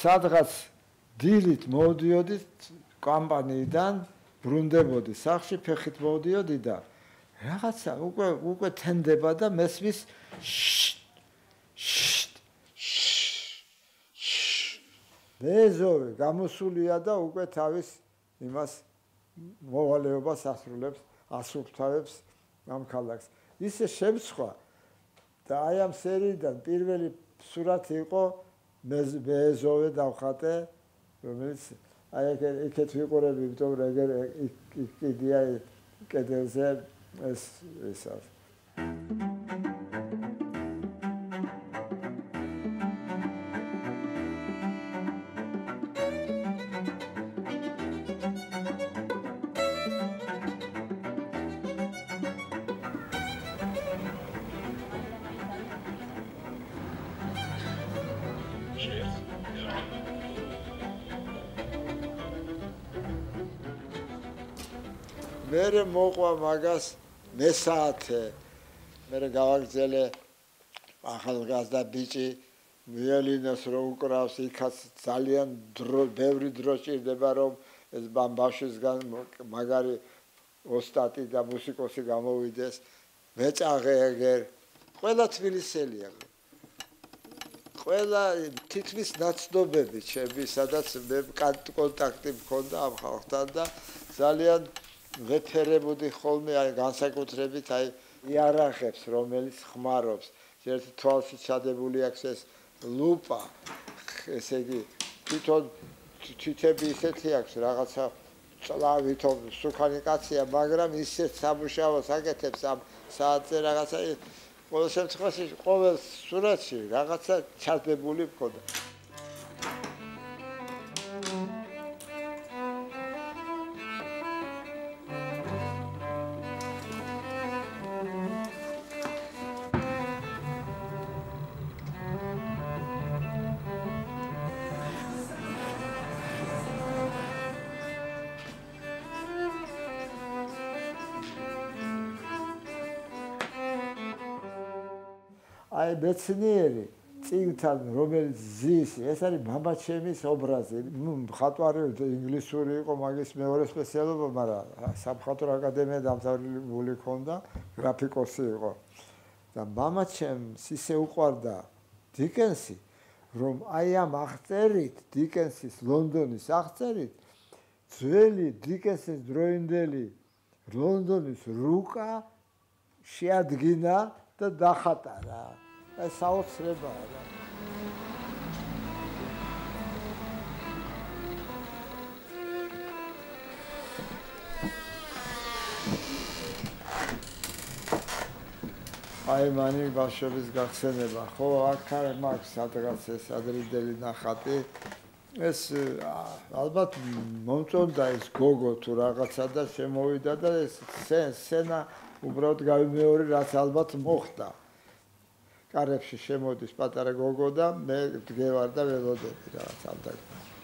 სადღაც დილით მოვდიოდით კამპანიიდან, ბრუნდებოდი სახში, ფეხით მოვდიოდი და რაღაცა უკვე თენდება და მესმის მეზოვე გამოსულია და უკვე თავის იმას მოვალეობას ასრულებს ამ ქალაქს. ისე შემცხვა და აი ამ სერიიდან პირველი სურათი იყო მეზოვე დავხატე, რომელიც აი იქეთ ვიყურები, იმიტომ რომ კიდია კედელზე ეს არის. მერე მოყვა მაგას მესაათე მერე გავაგზელე ახალგაზრდა ბიჭი ვიოლინოს რო უკრავს იქაც ძალიან ბევრი დრო ჭირდება რომ ეს ბავშვისგან მაგარი ოსტატი და მუსიკოსი გამოვიდეს მეწაღე ეგერ ყველა თბილისელია ყველა თითქმის ნაცნობები ჩემი სადაც მე კონტაქტი მქონდა ამ ხალხთან და ძალიან ვეფერებოდი ხოლმე აი განსაკუთრებით აი იარაღებს რომელიც ხმარობს ერთი თვალში ჩადებული აქვს ეს ლუპა ესე იგი თვითონ თითები ისეთი აქვს რაღაცა წლავითო სუქანი კაცია მაგრამ ისეთ სამუშაოს აკეთებს ამ საათზე რაღაცა ყოველ შემთხვევაში ყოველ სურათში რაღაცა ჩადებული მქონდა აი მეცნიერი წიგნთან რომელიც ზის ეს არის მამაჩემის ობრაზი მხატვარი ინგლისური იყო მაგის მეორე სპეციალობა მაგრამ სამხატვრო აკადემია დამთავრებული ჰქონდა გრაფიკოსი იყო და მამაჩემს ისე უყვარდა დიკენსი რომ აი ამ აღწერით დიკენსის ლონდონის აღწერით ძველი დიკენსის დროინდელი ლონდონის რუკა შეადგინა და დახატა რა ეს საოცრებაა რა აი მანი ბავშვების გახსენება ხო აქ მაქვს სადღაც ეს ადრინდელი ნახატი ეს ალბათ მომწონდა ეს გოგო თუ რაღაცა და შემოვიდა და ეს სცენა უბრალოდ გავიმეორე რაც ალბათ მოხდა კარებში შემოდის პატარა გოგო და მე დგევარ და ველოდები რაღაც ამდა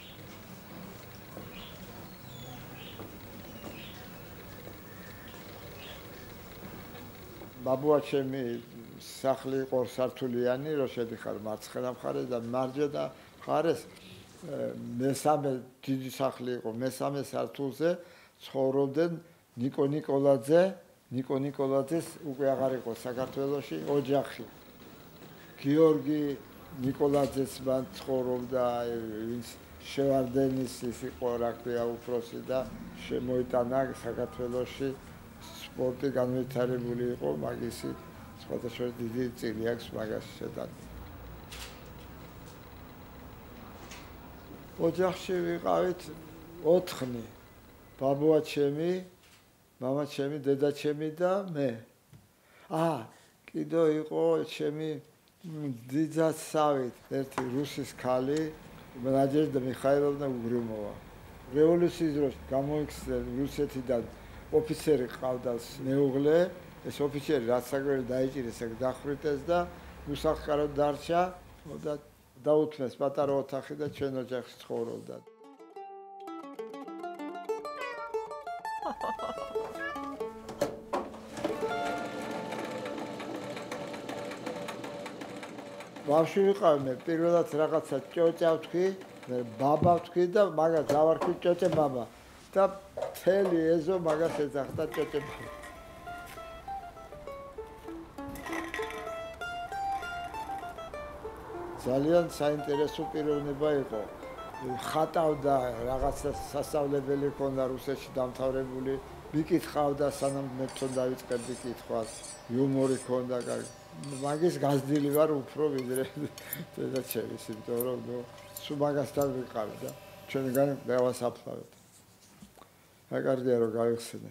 ბაბუაჩემი სახლი იყო სართულიანი რო შედიხარ მარცხენა მხარეს და მარჯვენა მხარეს მესამე დიდი სახლი იყო მესამე სართულზე ცხოვრობდნენ ნიკო ნიკოლაძეს უკვე აღარ იყო საქართველოში ოჯახი გიორგი ნიკოლაძეც მან ცხოვრობდა ვინც შევარდენის ის იყო რა ქვია უფროსი და შემოიტანა საქართველოში სპორტი განვითარებული იყო მაგისი სხვადასხვა დიდი წილი აქვს მაგას შეტანილი ოჯახში ვიყავით 4 ბაბუაჩემი მამაჩემი დედაჩემი და მე კიდო იყო ჩემი დიძაცავით ერთი რუსის ქალი ნაჯეჟდა მიხაილოვნა უგრიმოვა რევოლუციის დროს გამოიქცნენ რუსეთიდან ოფიცერი ყავდა მეუღლე ეს ოფიცერი რაც საკველი დაიჭირეს ეგ დახვრიტეს და უსახლკაროდ დარჩა და დაუთმეს პატარა ოთახი და ჩვენ ოჯახში ცხოვრობდა ბავშვი ვიყავ მე პირველად რაღაცა ჭოჭავ თქვი ბაბა ვთქვი და მაგას დავარქვი ჭოჭე ბაბა და მთელი ეზო მაგას ეძახდა ჭოჭე ბაბა. ძალიან საინტერესო პიროვნება იყო. ხატავდა რაღაცა სასწავლებელი ქონდა რუსეთში დამთავრებული, მიკითხავდა სანამ მე თვითონ დავიწყებდი კითხვას, იუმორი ქონდა კარგი. მაგის გაზრდილი ვარ უფრო ვიდრე დედაჩემის, იმიტომ რომ სულ მაგასთან ვიყავი და ჩვენგან დავასაფლავეთ. აი კარგია რომ გავიხსენე.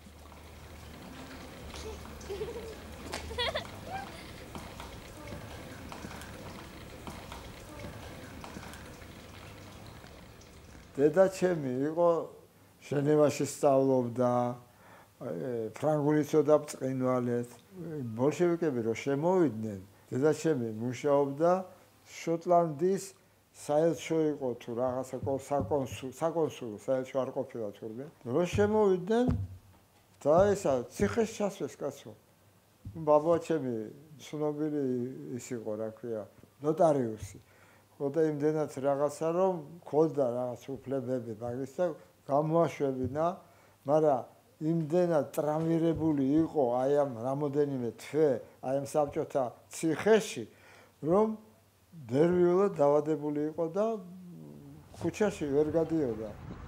დედაჩემი იყო ჟენევაში სწავლობდა, ფრანგულიც ოდა ბრწყინვალეთ. ბოლშევიკები რო შემოვიდნენ, დედაჩემი მუშაობდა შოტლანდიის საელჩო იყო თუ რაღაცა საკონსულო საელჩო არ ყოფილა თურმე. რო შემოვიდნენ და ესა ციხეში ჩასვეს კაცო. ბაბაჩემი ცნობილი ის იყო, რა ქვია, ნოტარიუსი. ხოდა იმდენად რაღაცა რომ ქონდა რაღაც უფლებები მაგის და გამოაშვებინა, მაგრამ იმდენად ტრამირებული იყო აი ამ რამოდენიმე თვე აი ამ საბჭოთა ციხეში, რომ ნერვიულად დავადებული იყო და ქუჩაში ვერ გადიოდა.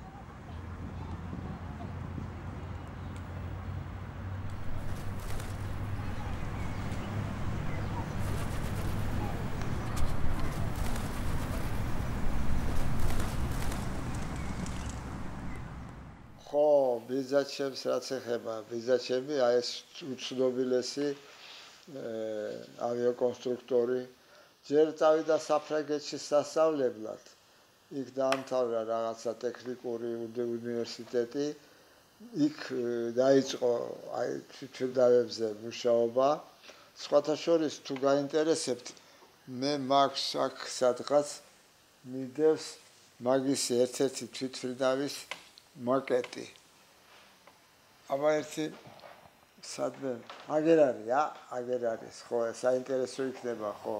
ხო, ბიზაჩემს რაც ეხება, ბიზაჩემი აი ეს უცნობილესი ავიაკონსტრუქტორი ჯერ წავიდა საფრანგეთში სასწავლებლად. იქ დაამთავრა რაღაცა ტექნიკური უნივერსიტეტი, იქ დაიწყო აი თვითმფრინავებზე მუშაობა. სხვათა შორის თუ გაინტერესებთ, მე მაქვს აქ სადღაც მიდევს მაგის ერთ-ერთი თვითმფრინავის მაკეტი. აბა ერთი სადმე აგერ არის, ხო, საინტერესო იქნება, ხო.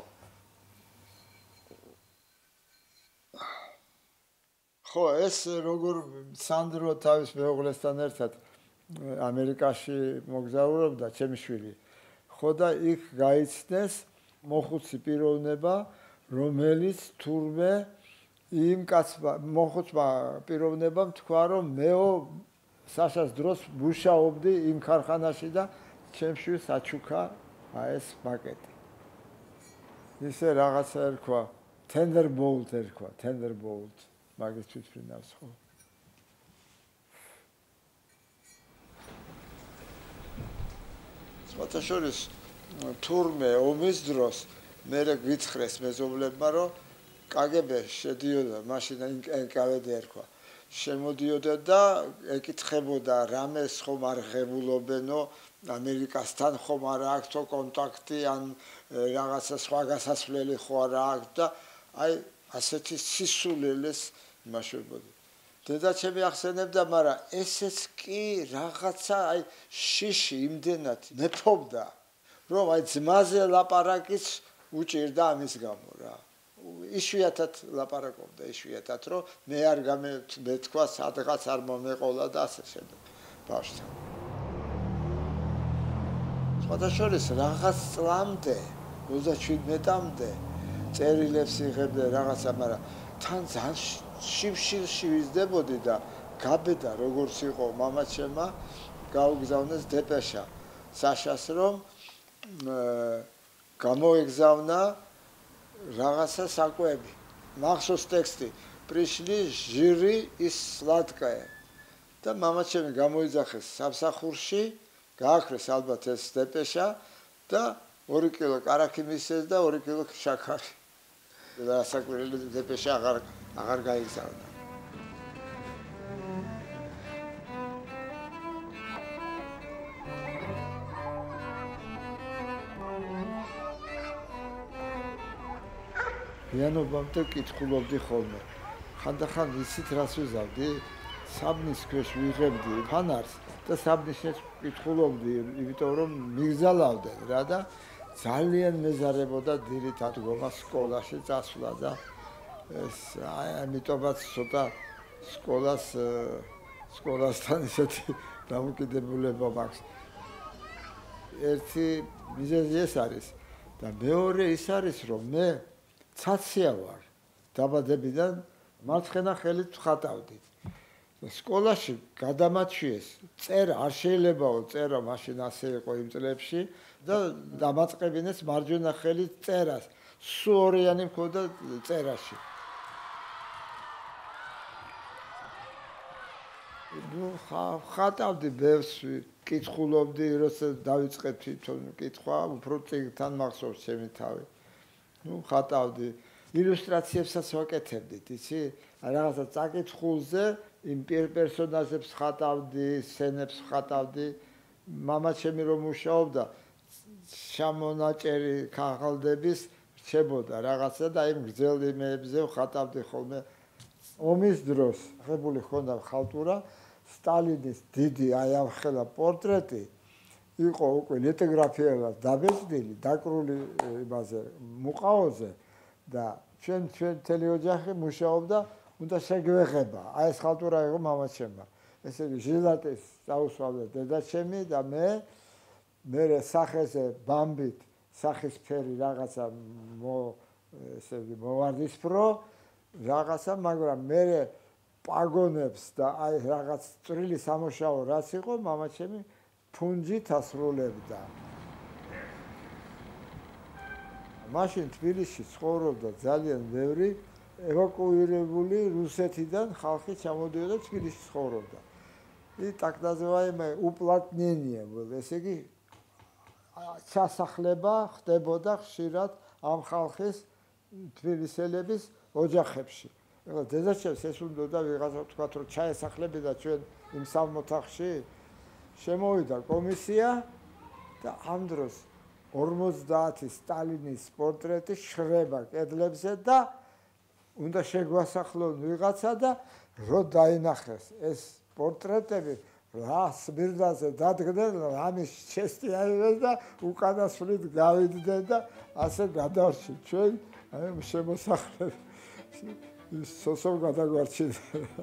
ხო, ეს როგორ სანდრო თავის მეუღლესთან ერთად ამერიკაში მოგზაურობდა ჩემი შვილი. ხო და იქ გაიცნეს მოხუცი პიროვნება, რომელიც თურმე იმ კაცმა მოხუცმა პიროვნებამ თქვა რომ მეო საშას დროს მუშაობდი იმ ქარხანაში და ჩემში საჩუქა აი ეს მაკეტი. ისე რაღაცა ერქვა, Thunderbolt ერქვა, Thunderbolt მაგის თვითმფრინავს ხო. სხვათა შორის თურმე ომის დროს მე გვითხრეს მეზობლებმა რომ KGB შედიოდა, მაშინ NKVD ერქვა. შემოდიოდა და ეკითხებოდა რამეს ხომ არ ღებულობენო, ამერიკასთან ხომ არ აქვთო კონტაქტი, ან რაღაცა სხვა გასასვლელი ხო არ აქვს და აი ასეთი სისულელეს იმაშვებოდა. დედაჩემი ახსენებდა, მაგრამ ესეც კი რაღაცა აი შიში იმდენად მეფობდა, რომ აი ძმაზე ლაპარაკიც უჭირდა ამის გამო რა. იშვიათად ლაპარაკობდა, იშვიათად, რომ მე არ მეთქვა სადღაც არ მომეყოლა და ასე შემდეგ. ბავშვთან. სხვათა შორის რაღაც წლამდე, 37-მდე წერილებს იღებდა რაღაცა, მაგრამ თან ძალიან შიმშილში ვიზდებოდი და გაბედა როგორც იყო მამაჩემმა, გაუგზავნეს დეპეშა საშას, რომ გამოეგზავნა რაღაცა საკვები. მახსოვს ტექსტი პრიშლი ჟირი ის სლადკაე. და მამაჩემი გამოიძახეს სამსახურში, გააქრეს ალბათ ეს დეპეშა და 2 კილო კარაქი მისცეს და 2 კილო შაქარი. და საკვირელი დეპეშა აღარ გაიგზავნა.იანობამდე კითხულობდი ხოლმე. ხანდახან იცით რას ვიზავდი? საბნის ქვეშ ვიღებდი ფანარს და საბნის ქვეშ კითხულობდი, იმიტომ რომ მიგზალავდნენ რა და ძალიან მეზარებოდა დილით ადგომა სკოლაში წასვლა და ეს ამიტომაც ცოტა სკოლასთან ისეთი დამოკიდებულება მაქვს. ერთი მიზეზი ეს არის და მეორე ის არის რომ მე ცაცია ვარ დაბადებიდან მარცხენა ხელით ვხატავდი. სკოლაში გადამაჩიეს წერა არ შეიძლებაო წერა მაშინ ასე იყო იმ წლებში და დამაწყებინეს მარჯვენა ხელით წერას. სულ ორიანი მქონდა წერაში. ნუ ხატავდი ბევრს კითხულობდი, როცა დავიწყე თვითონ კითხვა, უფრო წიგნთან მახსოვს ჩემი თავი. ნუ ხატავდი, ილუსტრაციებსაც ვაკეთებდით, იცი? რაღაცა წაკითხულზე იმ პერსონაჟებს ხატავდი, სცენებს ხატავდი. მამა ჩემი რომ მუშაობდა, შემონაჭერი ქაღალდების რჩებოდა რაღაცა და იმ გრძელ იმებზე ვხატავდი ხოლმე. ომის დროს აღებული ხონდა ხალტურა სტალინის დიდი აი ამ ხელა პორტრეტი იყო უკვე ლითოგრაფიულად დაბეჭდილი, დაკრული იმაზე მუყაოზე და ჩვენ მთელი ოჯახი მუშაობდა, უნდა შეგვეღება. აი ეს ხალტურა იყო მამაჩემმა. ესე იგი ჟილატის წაუსვამდა დედაჩემი და მე სახეზე ბამბით სახისფერი რაღაცა ესე იგი მოვარდისფრო რაღაცა, მაგრამ მე პაგონებს და აი რაღაც წვრილი სამუშაო რაც იყო, მამაჩემი ფუნჯით ასრულებდა. მაშინ თბილისში ცხოვრობდა ძალიან ბევრი ევაკუირებული რუსეთიდან ხალხი ჩამოდიოდა თბილისში ცხოვრობდა. И так называемое уплотнение было. ესე იგი ჩასახლება ხდებოდა ხშირად ამ ხალხის თბილისელების ოჯახებში. ეხლა დედაჩემს ეს უნდა ვიღაცა თქვა რომ ჩაესახლებინა ჩვენ იმ სამოთახში, შემოვიდა კომისია და ამ დროს 50 სტალინის პორტრეტი შრება კედლებზე და უნდა შეგვასახლონ ვიღაცა და რო დაინახეს ეს პორტრეტები რა სმირნაზე დადგნენ, ამის ჩესტი აიღეს და უკანასვლით გავიდნენ და ასე გადავარჩით ჩვენ შემოსახლები. სოსო გადაგვარჩინა.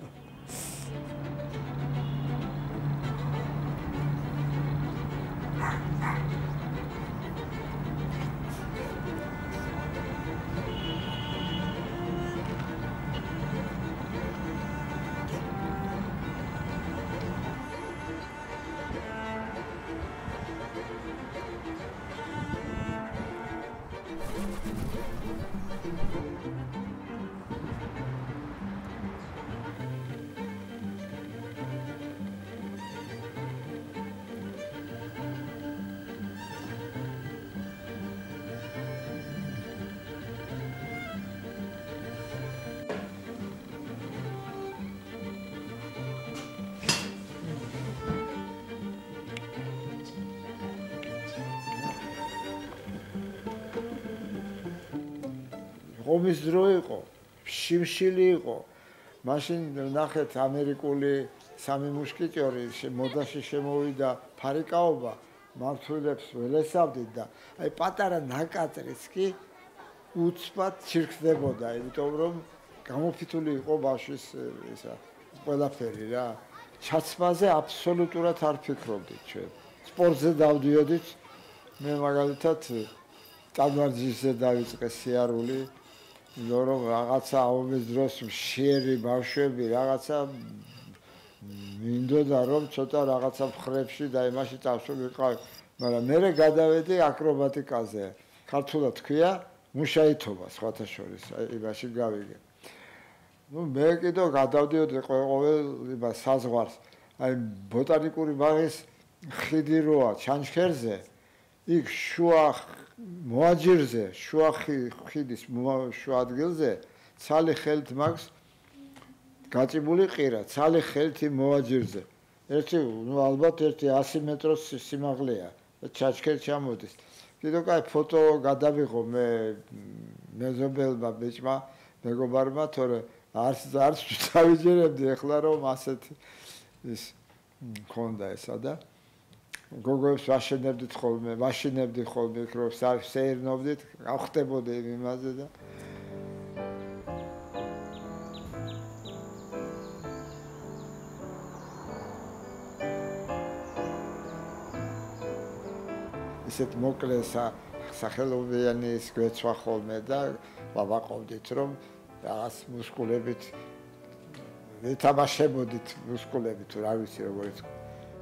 ომის დრო იყო, შიმშილი იყო. მაშინ ნახეთ ამერიკული სამი მუშკეტიორი მოდაში შემოვიდა ფარიკაობა, მართულებს ველესავდით და აი პატარა ნაკაწრიც კი უცბად ჩირქდებოდა, იმიტომ რომ გამოფიტული იყო ბავშვის ისა ყველაფერი რა. ჩაცმაზე აბსოლუტურად არ ფიქრობდით ჩვენ. სპორტზე დავდიოდით, მე მაგალითად ტანვარჯიშზე დავიწყე სიარული. რომ რაღაცა ომის დროს მშიერი ბავშვები რაღაცა მინდოდა რომ ცოტა რაღაცა მხრებში და იმაში წავსულიყავ, მაგრამ მე გადავედი აკრობატიკაზე. ქართულად თქვია მუშაითობა სხვათა შორის, იმაში გავიგე. ნუ მე კიდევ გადავდიოდი ყოველ იმას საზღვარს, აი ბოტანიკური ბაღის ხიდი როა ჩანჩქერზე, იქ შუა მოაჯირზე, შუა ხიდის შუა ადგილზე ცალი ხელით მაქვს გაჭიმული ყირა, ცალი ხელით მოაჯირზე. ერთი, ნუ ალბათ ერთი 100 მეტროს სიმაღლეა და ჩაჩქერი ჩამოდის. კიდევ კაი ფოტო გადავიღო მე მეზობელმა ბიჭმა, მეგობარმა, თორე არც დავიჯერებდი ეხლა რომ ასეთი ის მქონდა ესა და გოგოებს ვაშენებდით ხოლმე, ვაშინებდი ხოლმე, რომ საერთნობდით, გავხდებოდი იმაზე და ისეთ მოკლე სახელობიანი ის გვეცვა ხოლმე და ვაყავდით რომ რაღაც მუსკულებით ვეთამაშებოდით მუსკულებით თუ რა ვიცი როგორ ითქვა.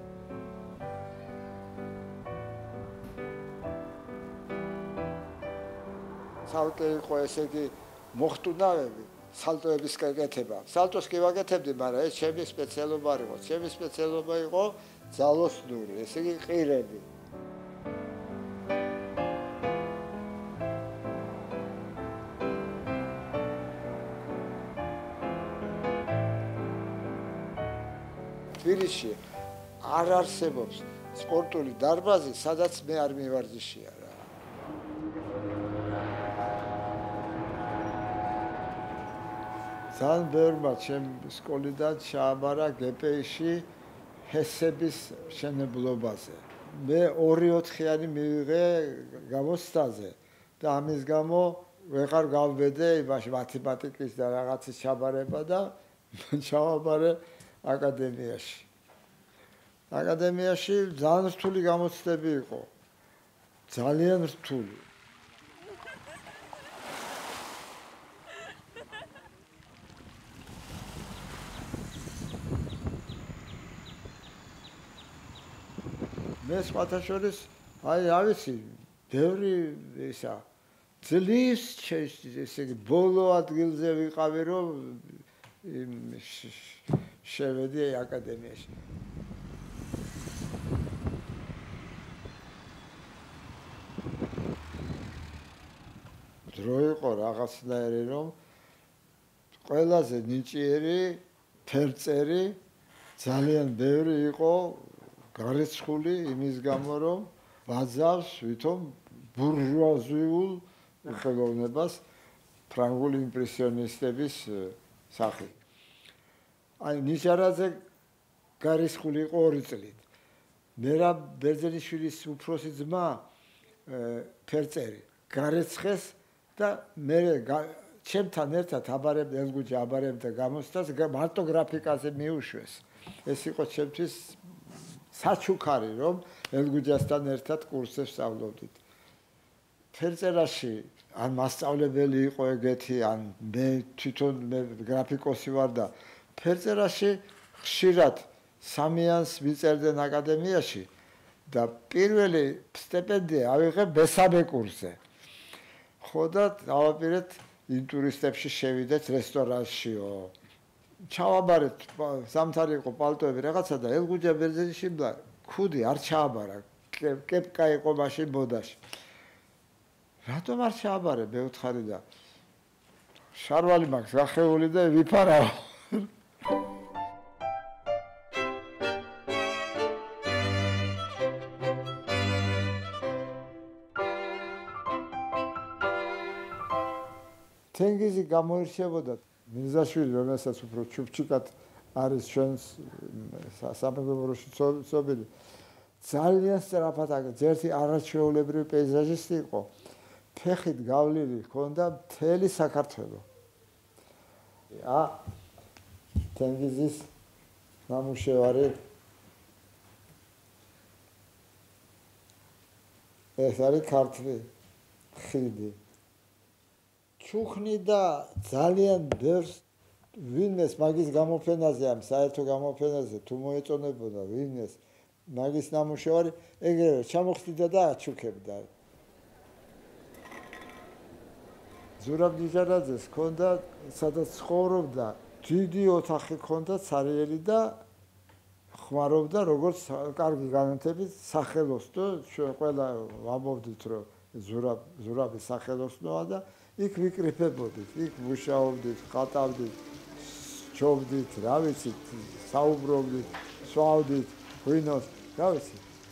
სალტე იყო ესე იგი მოხტუნავები სალტოების გაკეთება. სალტოს კი ვაკეთებდი, მაგრამ ეს ჩემი სპეციალობა არ იყო. ჩემი სპეციალობა იყო ძალოსნური, ესე იგი ყირები. თბილისში არ არსებობს სპორტული დარბაზი, სადაც მე არ მივარჯიშია რა. ძალიან ბევრმა ჩემ სკოლიდან ჩააბარა გპ-ში ჰესების მშენებლობაზე. მე 2-4-იანი მივიღე გამოცდაზე და ამის გამო ვეღარ გავბედე იმაში მათემატიკის და რაღაცის ჩაბარება და ჩავაბარე აკადემიაში. აკადემიაში ძალიან რთული გამოცდები იყო. ძალიან რთული. მე სხვათა შორის აი რა ვიცი, ბევრი ისა ძლივს ესე იგი ბოლო ადგილზე ვიყავი რომ შევედი აკადემიაში. დრო იყო რაღაცნაირი რომ ყველაზე ნიჭიერი ფერწერი ძალიან ბევრი იყო გარეცხული იმის გამო რომ ვაძავს ვითომ ბურჟუაზიულ ხელოვნებას ფრანგული იმპრესიონისტების სახით. აი ნიჟარაძე გარეცხული იყო 2 წლით. მერაბ ბერძენიშვილის უფროსი ძმა ფერწერი გარეცხეს და მე ჩემთან ერთად ელგუჯი აბარებდა გამოცდას მარტო გრაფიკაზე მიუშვეს. ეს იყო ჩემთვის საჩუქარი რომ ელგუჯასთან ერთად კურსებს სწავლობდით. ფერწერაში ან მასწავლებელი იყო ეგეთი, ან მე თვითონ გრაფიკოსი ვარ და ფერწერაში ხშირად 3-იანს მიწერდნენ აკადემიაში და პირველი სტიპენდია ავიღე მესამე კურსზე. ხო და დავაპირეთ იმ ტურისტებში შევიდეთ რესტორანშიო. ჩავაბარეთ სამთარი იყო პალტოები რაღაცა და ელგუჯა ბერძენიში ქუდი არ ჩააბარა. კეპკა იყო მაშინ მოდაში. რატომ არ ჩააბარე მე ვთხარი და შარვალი მაქვს გახეული და ვიფარავ. თენგიზი გამოირჩეოდა მირზაშვილი, რომელსაც უფრო ჩუფჩიკად არის ჩვენს სამეგობროში ცნობილი. ძალიან სწრაფად ერთი არაჩვეულებრივი პეიზაჟისტი იყო. ფეხით გავლილი ჰქონდა მთელი საქართველო. თენგიზის ნამუშევარი ეს არის ქართული ხიდი. ჩუქნი და ძალიან ბევრს ვინმეს მაგის გამოფენაზე ამ საერთო გამოფენაზე თუ მოეწონებოდა ვინმეს მაგის ნამუშევარი ეგრევე ჩამოხდიდა და აჩუქებდა. ზურაბ ნიჟარაძეს ჰქონდა სადაც ცხოვრობდა დიდი ოთახი ჰქონდა ცარიელი და ხმარობდა როგორც კარგი განათებით სახელოსნო. ჩვენ ყველა ვამბობდით რომ ზურაბის სახელოსნოა და იქ ვიკრიფებოდით, იქ მუშაობდით, ხატავდით, ჩობდით, რა ვიცი, საუბრობდით, სვავდით, ღვინოს, რა ვიცი.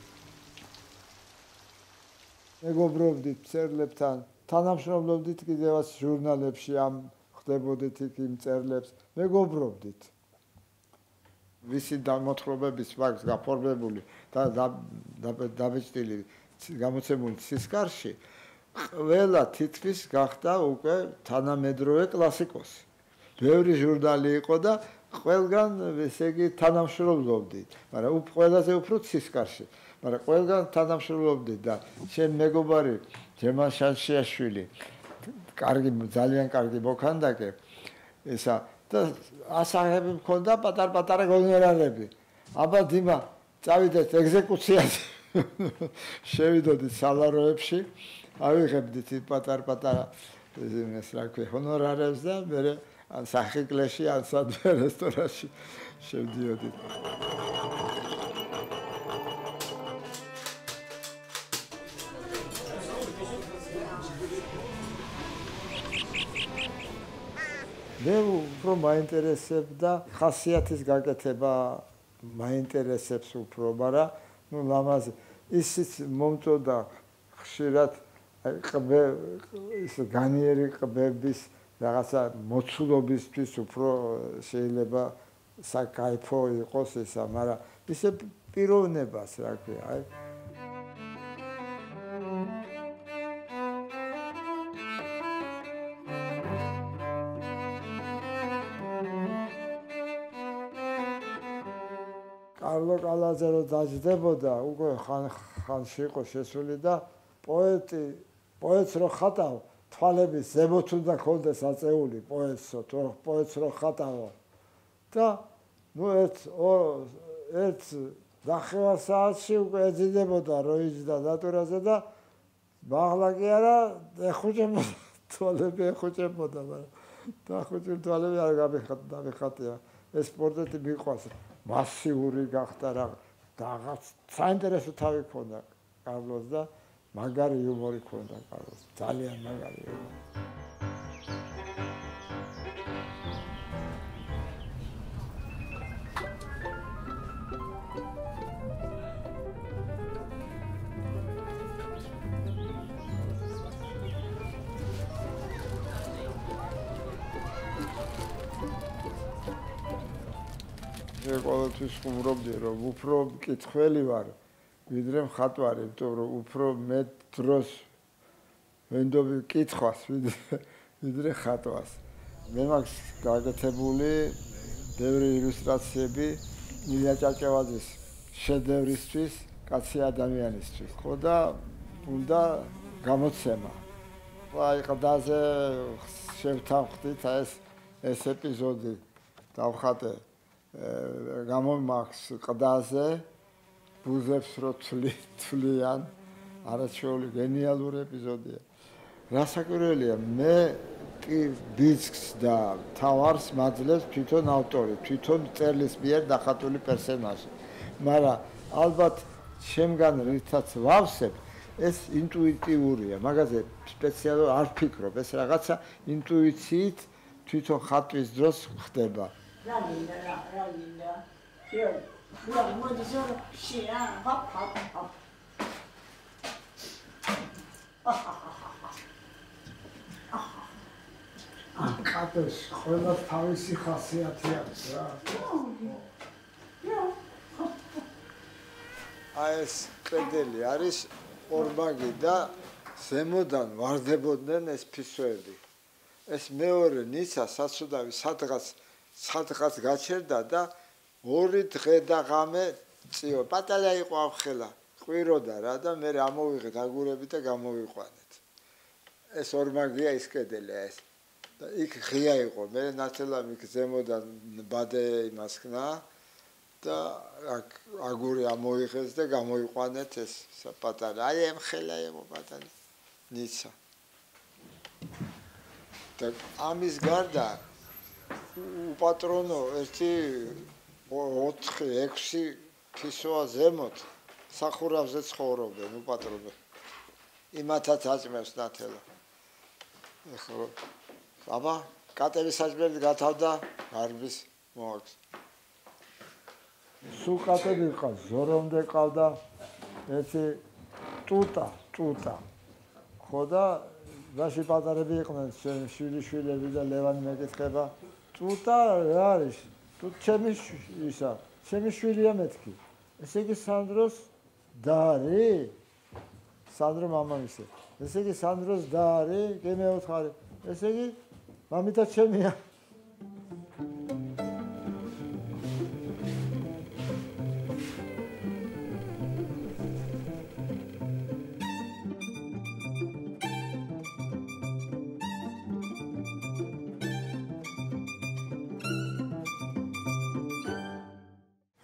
მეგობრობდით მწერლებთან, თანამშრომლობდით კიდევაც ჟურნალებში ამ ხდებოდით იქ იმ მწერლებს, მეგობრობდით. ვისი მოთხრობების მაგს გაფორმებული და დაბეჭდილი გამოცემული ცისკარში ყველა თითქმის გახდა უკვე თანამედროვე კლასიკოსი. ბევრი ჟურნალი იყო და ყველგან ესე იგი თანამშრომლობდით, მაგრამ ყველაზე უფრო ცისკარში. მაგრამ ყველგან თანამშრომლობდი და შენ მეგობარი ჯერმან შანშიაშვილი კარგი ძალიან კარგი მოქანდაკე ესა და ასაღები მქონდა პატარ-პატარა გონორარები. აბა დიმა წავიდეთ ეგზეკუციაზე. შევიდოდით სალაროებში, ავიღებდით პატარ-პატარა ეს რა ქვია ჰონორარებს და მე სახიკლეში ან სადმე რესტორანში შევდიოდით. მე უფრო მაინტერესებდა ხასიათის გაკეთება, მაინტერესებს უფრო, მაგრამ ნუ ლამაზი ისიც მომწოდა ხშირად ის განიერი ყბების რაღაცა მოცულობისთვის უფრო შეიძლება საკაიფო იყოს ისა, მაგრამ ისე პიროვნებას რა ქვია, აი კარლო კალაძე რო დაждდებოდა, უკვე ხანში იყო შესული და პოეტს რო ხატავ, თვალების ზემოთ უნდა ქონდეს აწეული პოეტს რო ხატავ. და ნუ ერთ ნახევარ საათში უკვე ეძინებოდა რო იჯდა ნატურაზე და მაღლა კი არა ეხუჭებოდა თვალები ეხუჭებოდა, მაგრამ დახუჭილ თვალები არ გამიხატია. ეს პორტრეტი მიყვარს. მასიური გახდა რაღაც საინტერესო თავი ქონდა კარლოს და მაგარი იუმორი ქონდა კარლოს, ძალიან მაგარი იუმორი. მე ყოველთვის ხუმრობდი, რომ უფრო მკითხველი ვარ, ვიდრე მხატვარი, იმიტომ რომ უფრო მეტ დროს ვენდობი კითხვას, ვიდრე ხატვას. მე მაქვს გაკეთებული ბევრი ილუსტრაციები ილია ჭავჭავაძის შედევრისთვის, კაცი ადამიანისთვის. ხო და უნდა გამოცემა. აი ყდაზე შევთანხმდით ეს ეპიზოდი დავხატე გამომაქვს ყდაზე ბუზებს რო თვლიან არაჩვეული გენიალური ეპიზოდია. რასაკვირველია, მე კი ბიძგს და თავარს მაძლევს თვითონ ავტორი, თვითონ წერლის მიერ დახატული პერსონაჟი. მაგრამ ალბათ შემგან რითაც ვავსებ, ეს ინტუიტიურია, მაგაზე სპეციალურად არ ვფიქრობ, ეს რაღაცა ინტუიციით თვითონ ხატვის დროს ხდება. რა გინდა. რა მოდის შია, ჰაპ. კატოს ყველას თავისი ხასიათი აქვს რა. აი ეს კედელი არის ორმაგი და ზემოდან ვარდებოდნენ ეს ფისოები. ეს მეორე ნიშა საცუდავი სადღაც გაჩერდა და 2 დღე და ღამე წიო პატარა იყო ამხელა ყვიროდა რა და მე ამოვიღეთ აგურები და გამოვიყვანეთ. ეს ორმაგია ის კედელია ეს. და იქ ღია იყო, მე ნათელამ იქ ზემოდან ბადე იმას ხნა და აგური ამოიღეს და გამოვიყვანეთ ეს პატარა. აი ამხელა იყო პატარა ნიშა. და ამის გარდა უპატრონო ერთი 4-6 ფისოა ზემოთ სახურავზე ცხოვრობენ უპატრონო. იმათაც აწმევს ნათელა. ეხლა აბა კატების საჭმელი გათავდა გარბის მოაქვს. სულ კატები ყავს, ზორომდე ყავდა ერთი ტუტა. ხო და რაში პატარები იყვნენ შვილიშვილები და ლევანი მეკითხება. ტუტა რა არის? ჩემი შვილია მეთქი. ესე იგი სანდროს და არის? სანდრო მამამისი. ესე იგი სანდროს და არის? კი მეუთხარი. ესე იგი მამითა ჩემია.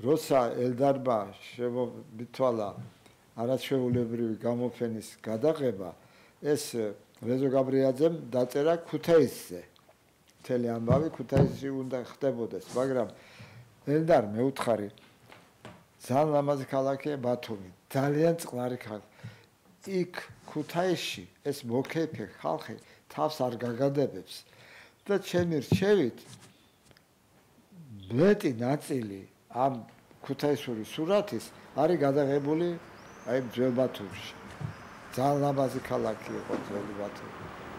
როცა ელდარმა შემომითვალა არაჩვეულებრივი გამოფენის გადაღება, ეს რეზო გაბრიაძემ დაწერა ქუთაისზე. მთელი ამბავი ქუთაისში უნდა ხდებოდეს, მაგრამ ელდარ მეუთხარი ძალიან ლამაზი ქალაქია ბათუმი, ძალიან წყნარი ქალაქი. იქ ქუთაისში ეს მოკეფე ხალხი თავს არ გაგადებებს და ჩემი რჩევით მეტი ნაწილი ამ ქუთაისური სურათის არის გადაღებული აი ძველ ბათუმში. ძალიან ლამაზი ქალაქი იყო ძველი ბათუმი.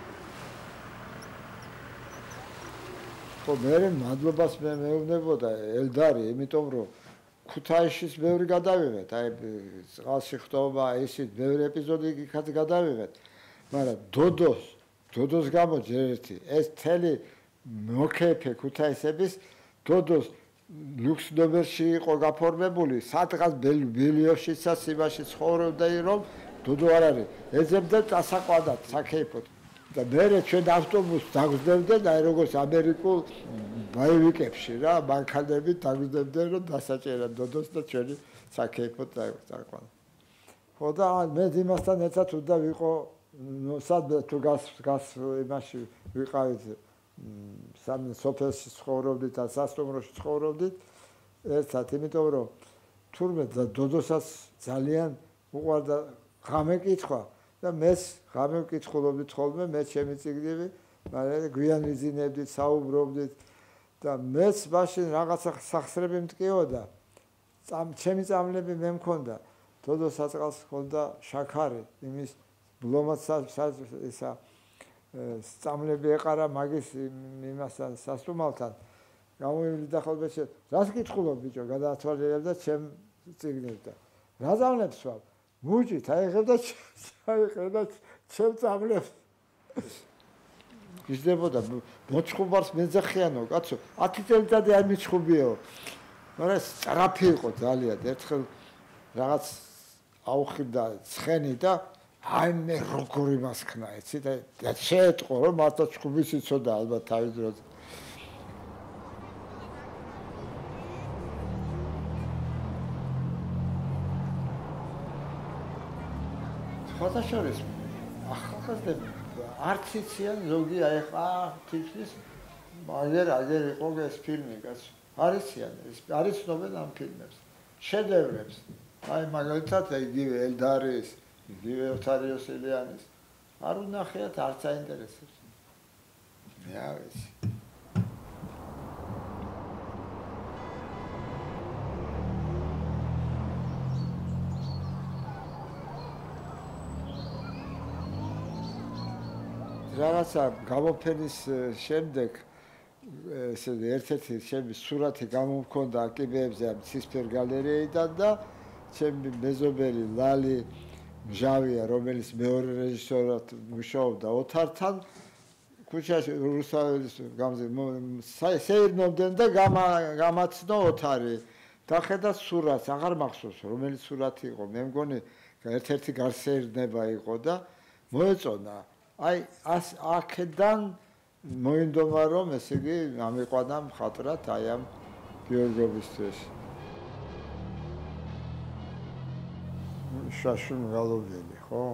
ხო, მე მადლობას მეუბნებოდა ელდარი, იმიტომ რომ ქუთაისშიც ბევრი გადავიღეთ, აი წყალში ხტობა, ისიც ბევრი ეპიზოდი იქაც გადავიღეთ, მაგრამ დოდოს გამო ჯერ ერთი ეს თელი მოკეფე ქუთაისების დოდოს ლუქსდობერში იყო გაფორმებული, სადღაც ბილიოშიცაც იმაში ცხოვრობდა რომ დოდო არ არის, ეძებდა წასაყვანად საქეიფოდ. და მე ჩვენ ავტობუსს დაგზდებდნენ, აი როგორც ამერიკულ ბაივიკებში რა, მანქანებით დაგზდებდნენ რომ დასაჭერად დოდოს და ჩვენი საქეიფოდ წაყვანა. ხო და მე იმასთან ერთად უნდა ვიყო სადღაც თუ გას იმაში ვიყავით სამ სოფელში ცხოვრობდით და სასტუმროში ცხოვრობდით ერთად, იმიტომ რომ თურმე დოდოსაც ძალიან უყვარდა ღამე კითხვა და მეც ღამე ვკითხულობდით ხოლმე, მე ჩემი წიგნები, მაგრამ გვიან ვიზინებდით, საუბრობდით და მეც მაშინ რაღაცა სახსრები მტკიოდა. ჩემი წამლები მე მქონდა, დოდო საწყალს მქონდა შაქარი, იმის ბლომაც ისა წამლები ეყარა მაგის იმასთან სასტუმალთან. გამოვიდა ხოლმე შე, რას კითხულობ ბიჭო, გადაათვალიერებ და ჩემ წიგნებთან. რა წამლებს ვარ? მუჭით, აიღებდა ჩემ წამლებს. გიზდებოდა, მოჩხუბარს მეძახიანო, კაცო, 10 წელიწადი არ მიჩხუბიო. მაგრამ სწრაფი იყო ძალიან, ერთხელ რაღაც აუხიბდა ცხენი და აი მე როგორი მასქნა, იცი და შეეტყო რომ მართლა ჩხუბის იცოდა ალბათ თავის დროზე. ფოტოშორის ახალგაზრდები არც იციან ზოგი აიხა თითქმის აგერ იყო ეს ფილმი კაცო. არ იციან, არ იცნობენ ამ ფილმებს. შედევრებს. აი მაგალითად იგივე ელდარის, იგივე ოთარიო სილიანის არ უნახიათ, არც აინტერესებს. მე არ ვიცი. რაღაცა გამოფენის შემდეგ ესე ერთ-ერთი ჩემი სურათი გამომქონდა აკიბეებზე ამ ცისფერ გალერეიდან და ჩემი მეზობელი ლალი მჟავია, რომელიც მეორე რეჟისორად მუშაობდა ოთართან ქუჩაში რუსაველის გამზე სეირნობდნენ და გამაცნო ოთარი. დახედა სურათს, აღარ მახსოვს რომელი სურათი იყო. მე მგონი ერთ-ერთი გარსეირნება იყო და მოეწონა. აი აქედან მოინდომა რომ ესე იგი ამიყვანა მხატვრად აი ამ გიორგობისთვის. შაშუ მგალობელი, ხო?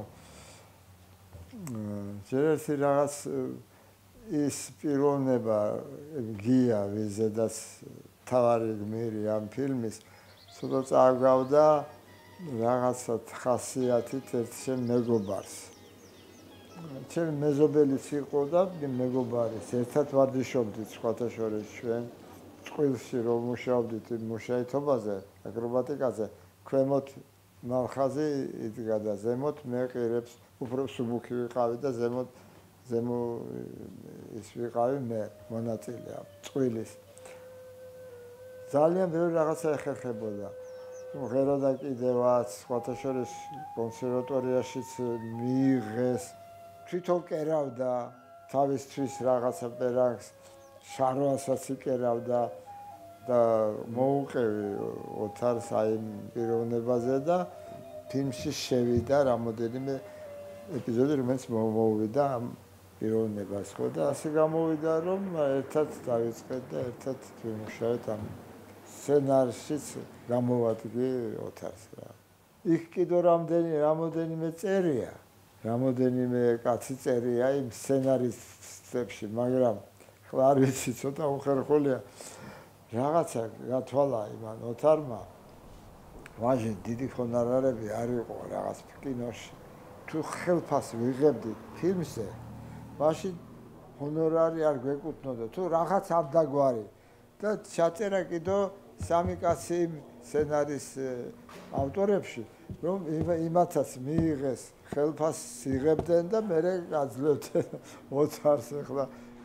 ჯერ ერთი რაღაც ის პიროვნება გია ვიზედაც თავარი გმირი ამ ფილმის ცოტა წააგავდა რაღაცა ხასიათით ერთ შენ მეგობარს. ჩემი მეზობელიც იყო და მეგობარი ერთად ვარჯიშობდით სხვათა შორის ჩვენ წყვილში რომ მუშაობდით მუშაეთობაზე აკრობატიკაზე ქვემოთ მალხაზი იდგა და ზემოთ მე ყირებს უფრო სუბუქი ვიყავი და ზემო ის ვიყავი მე მონაწილე ამ წყვილის ძალიან ბევრი რაღაცა ეხერხებოდა ღეროდა კიდევაც სხვათა შორის კონსერვატორიაშიც მიიღეს თვითონ კერავდა თავისთვის რაღაცა პერანგს შარვასაც იკერავდა და მოუყევი ოთარს აი პიროვნებაზე და ფილმში შევიდა რამოდენიმე ეპიზოდი რომელიც მოუვიდა ამ პიროვნებას ხო და ასე გამოვიდა რომ ერთად დავიწყეთ და ერთად ვიმუშავეთ ამ სცენარშიც გამოვადგე ოთარს რა. იქ კიდო რამოდენიმე წერია, რამოდენიმე კაცი წერია იმ სცენარისტებში, მაგრამ ხლა არ ვიცი, ცოტა უხერხულია. რაღაცა გათვალა იმან ოთარმა. ვაჟი დიდი ჰონორარები არ იყო რაღაც კინოში. თუ ხელფას ვიღებდით ფილმზე, მაშინ ჰონორარი არ გვეკუთვნოდა, თუ რაღაც ამდაგვარი და ჩაწერა კიდო სამი კაცი სცენარის ავტორებში, რომ იმათაც მიიღეს ხელფას იღებდნენ და მერე გაძლევდნენ ოთარს ახლა.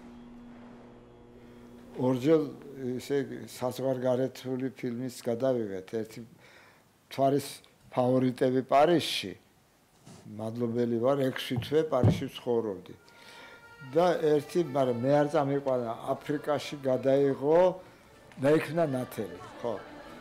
ორჯერ ესე საზღვარგარეთული ფილმის გადავიღეთ, ერთი თვარის ფავორიტები პარიზში. მადლობელი ვარ, 6 თვე პარიზში ცხოვრობდი. და ერთი, მაგრამ მე არ წამიყვანა, აფრიკაში გადაიღო, მეიქნა ნათელი, ხო.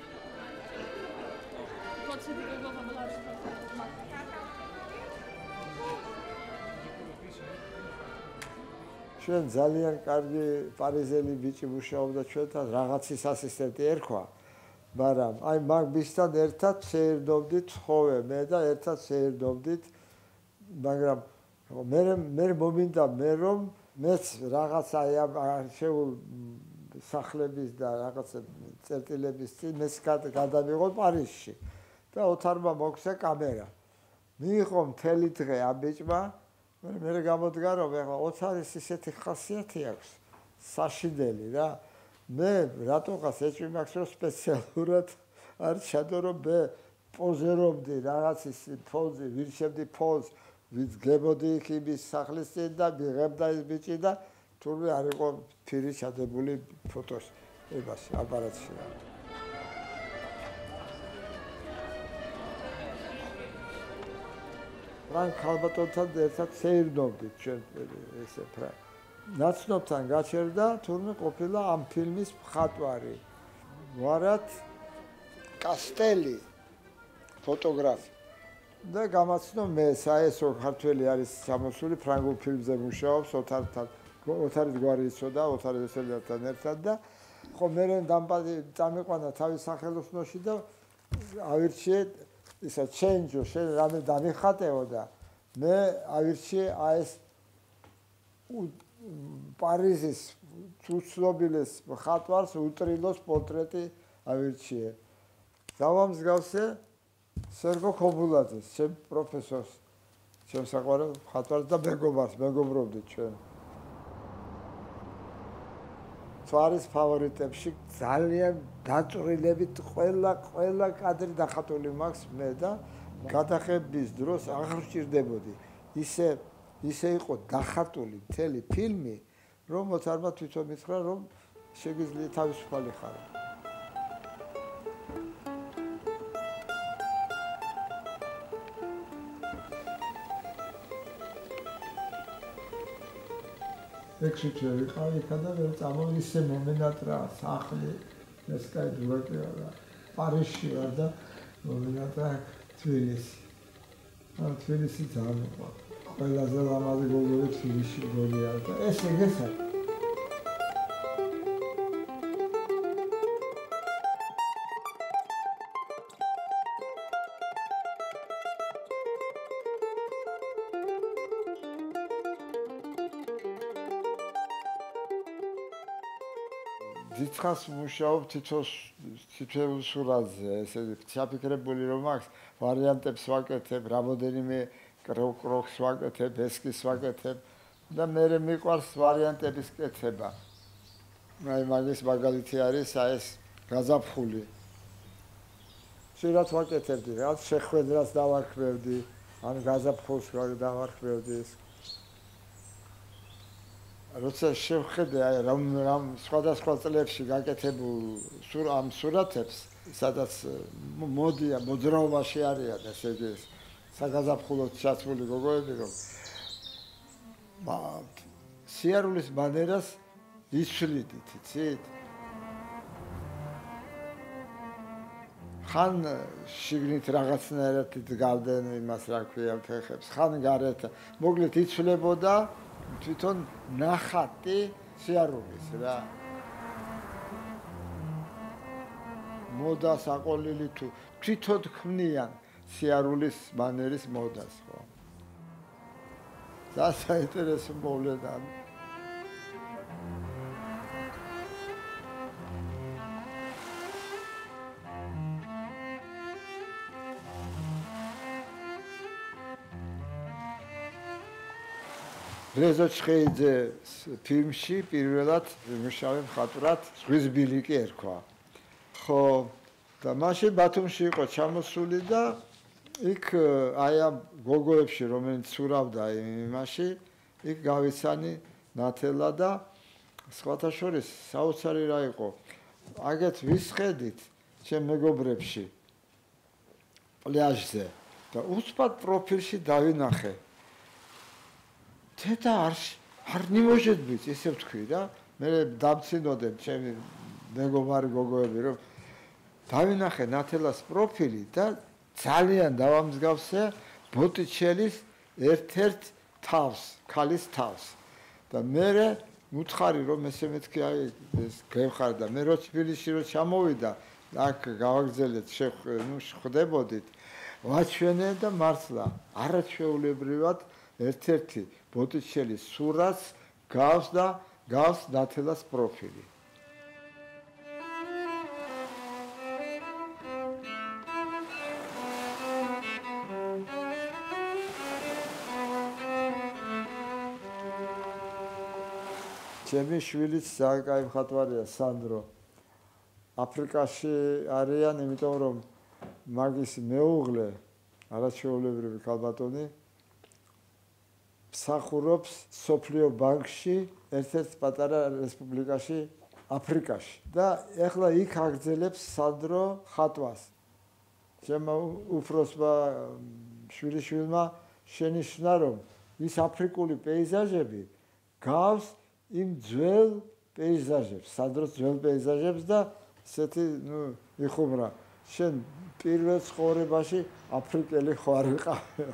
ჩვენ ძალიან კარგი პარიზელი ბიჭი მუშაობდა ჩვენთან, რაღაცის ასისტენტი ერქვა. მაგრამ აი მაგ ბიჭთან ერთად შეერდობდით ხოვე მე და ერთად შეერდობდით, მაგრამ მე მომინდა მე რომ მეც რაღაც აი არჩეულ სახლების და რაღაც წერტილების წინ მეც გადავიღო პარიზში და ოთარმა მოგვცა კამერა. მიიღო მთელი დღე ამ ბიჭმა, მე გამოდგა რომ ეხლა ოთარის ისეთი ხასიათი აქვს, საშინელი რა. მე რატოღაც ეჭვი მაქვს რომ სპეციალურად არ ჩადო რომ მე პოზერობდი რაღაც ის პოზი, ვირჩევდი პოზ, ვიძგებოდი იქ იმის სახლის წინ და მიღებდა ის ბიჭი და თურმე არ იყო ფირი ჩადებული ფოტოს ებაში, აპარატში. ფრანკ ალბათონთან ერთად შეირდობდით ჩვენ ესე ფრანკ. ნაცნობთან გაჩერდა, თურმე ყოფილა ამ ფილმის მხატვარი. ვარად კასტელი ფოტოგრაფი. და გამაცნო მე საესო ქართველი არის ჩამოსული ფრანგულ ფილმზე მუშაობს ოთართან. ოთარის გვარი იცოდა, ოთარი ესელიასთან ერთად და ხო მე წამიყვანა თავის სახელოსნოში და ავირჩიე ისა ჩენჯო შენ რამე დამიხატეო და მე ავირჩიე ეს პარიზის უცნობილეს მხატვარს უტრილოს პორტრეტი ავირჩიე. დავამსგავსე სერგო ქობულაძეს, ჩემ პროფესორს, ჩემ საყვარელ მხატვარს და მეგობრობდით ჩვენ. თვარის ფავორიტებში ძალიან დაწვრილებით ყველა კადრი დახატული მაქვს მე და გადახების დროს აღარ ვჭირდებოდი. ისე იყო დახატული მთელი ფილმი, რომ ოთარმა თვითონ მითხრა, რომ შეგიძლია თავისუფალი ხარ. ექვსი თვე ვიყავი იქა და ვერ წამოვიდი, ისე მომენატრა სახლი, ეს კაი დურაკია რა. პარიზში ვარ და მომენატრა თბილისი. თბილისი ძალიან მიყვარს. ყველაზე ლამაზი გოგოები თბილისში გულია და ეს ეგეცა. დიდხანს მუშაობ თითოეულ სურათზე, ესე ჩაფიქრებული რომ აქვს, ვარიანტებს ვაკეთებ, რამოდენიმე კროკს ვაკეთებ, ესკის ვაკეთებ და მე მიყვარს ვარიანტების კეთება. აი მაგის მაგალითი არის ეს გაზაფხული. შეიძლება ვაკეთებდი, რაღაც შეხვედრას დავარქმევდი, ან გაზაფხულს დავარქმევდი. როცა შევხედე აი რამ სხვადასხვა წლებში გაკეთებულ ამ სურათებს, სადაც მოძრაობაში არიან ესე იგი საგაზაფხულო ჩაცმული გოგოები, რომ სიარულის მანერას იცვლიდით, იცით? ხან შიგნით რაღაცნაირად დგავდნენ იმას, რა ქვია, ფეხებს, ხან გარეთ, მოკლედ იცვლებოდა თვითონ ნახატი სიარულის რა. მოდას აყოლილი თუ თვითონ ქმნიან სიარულის მანერის მოდას, ხო? და საინტერესო მოვლენა. რეზო ჩხეიძეს ფილმში პირველად მუშავე მხატვრად ზღვის ბილიკი ერქვა. ხო, და მაშინ ბათუმში იყო ჩამოსული და იქ აი ამ გოგოებში რომელიც ცურავდა იმაში, იქ გავიცანი ნათელა და სხვათა შორის საოცარი რა იყო. აგეთ ვისხედით ჩემ მეგობრებში პლაჟზე და უცბად პროფილში დავინახე. თეთა არ ნიმოჟედბიც ესე ვთქვი რა. მე დამცინოდებ ჩემი მეგობარი გოგოები რომ დავინახე ნათელას პროფილი და ძალიან დავამსგავსე ბოტიჩელის ერთ-ერთ თავს, ქალის თავს. და მე მუთხარი რომ ესე მეთქი აი ეს გევხარ და მე რო თბილისში რო ჩამოვიდა, აქ გავაგზელეთ ხვდებოდით, ვაჩვენე და მართლა არაჩვეულებრივად ერთ-ერთი ბოტიჩელის სურათს გავს ნათელას პროფილი. ჩემი შვილიც ძალიან კაი მხატვარია სანდრო. აფრიკაში არიან, იმიტომ რომ მაგის მეუღლე არაჩვეულებრივი ქალბატონი მსახურობს სოფლიო ბანკში ერთ-ერთ პატარა რესპუბლიკაში აფრიკაში და ეხლა იქ აგრძელებს სანდრო ხატვას. ჩემო უფროსმა შვილიშვილმა შენიშნა რომ ის აფრიკული პეიზაჟები გავს იმ ძველ პეიზაჟებს, სანდროს ძველ პეიზაჟებს და ესეთი, იხუმრა, შენ პირველ ცხოვრებაში აფრიკელი ხარ ვიყავი.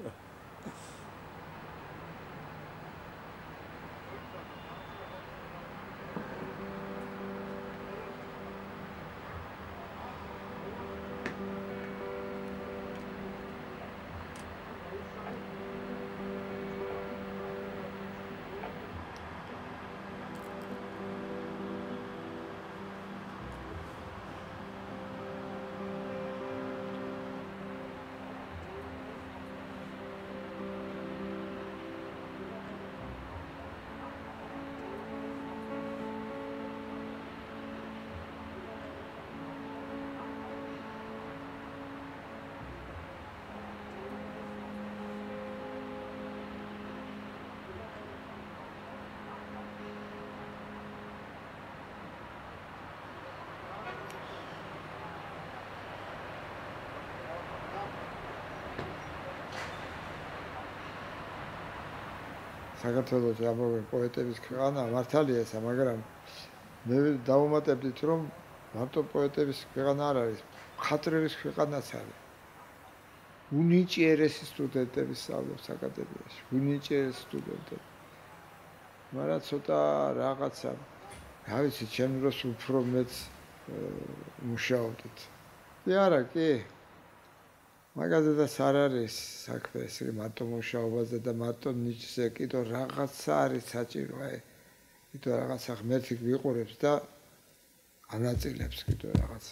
საქართველოს ამავე პოეტების ქვეყანა მართალია ესა, მაგრამ მე დავუმატებდით რომ მარტო პოეტების ქვეყანა არ არის, მხატვრების ქვეყანაც არის. უნიჭიერესი სტუდენტები სწავლობს აკადემიაში, უნიჭიერესი სტუდენტები. მაგრამ ცოტა რაღაცა, რა ვიცი, ჩემ დროს უფრო მეც მუშაობდით. არა, კი. მაგაზედაც არ არის საქმე, ეს მარტო მუშაობაზე და მარტო ნიჭზე, კიდევ რაღაცა არის საჭირო, კიდევ რაღაცა ღმერთი გვიყურებს და ანაწილებს კიდევ რაღაცა.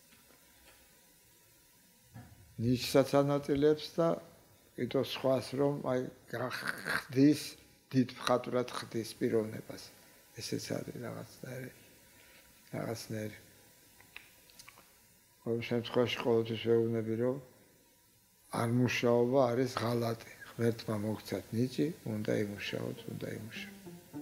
ნიჭსაც ანაწილებს და კიდევ სხვას რომ ხდის, დიდ მხატვრად ხდის პიროვნებას. ესეც არის რაღაცნაირი. ყოველ შემთხვევაში ყოველთვის ვეუბნები რომ არ მუშაობა არის ღალატი. ღმერთმა მოგცათ ნიჭი, უნდა იმუშაოთ, უნდა იმუშაოთ.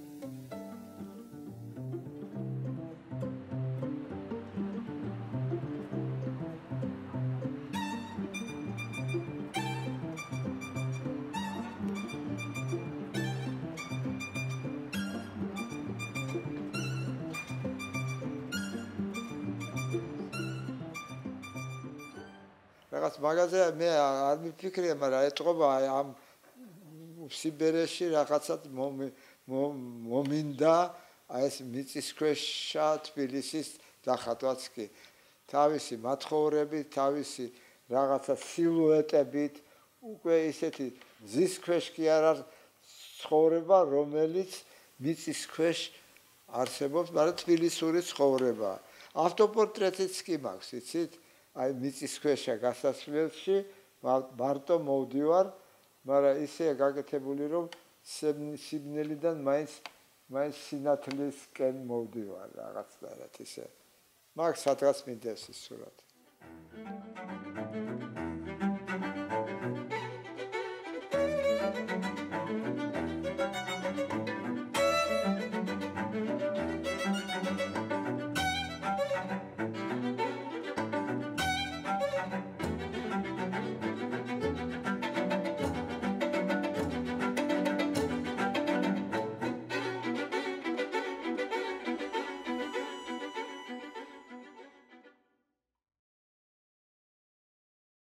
რაღაც მაგაზე მე არ მიფიქრია, მაგრამ ეტყობა ამ სიბერეში რაღაცად მომინდა ეს მიწისქვეშა თბილისის დახატვაც კი. თავისი მათხოვრებით, თავისი რაღაცა სილუეტებით, უკვე ისეთი მზის ქვეშ კი არ არის ცხოვრება, რომელიც მიწის ქვეშ არსებობს, მაგრამ თბილისური ცხოვრება. ავტოპორტრეტიც კი მაქვს, იცით? აი მიწის ქვეშა გასასვლელში მარტო მოვდივარ, მაგრამ ისეა გაკეთებული, რომ სიბნელიდან მაინც სინათლისკენ მოვდივარ რაღაცნაირად ისე. მაგ სადღაც მინდევს ის სურათი.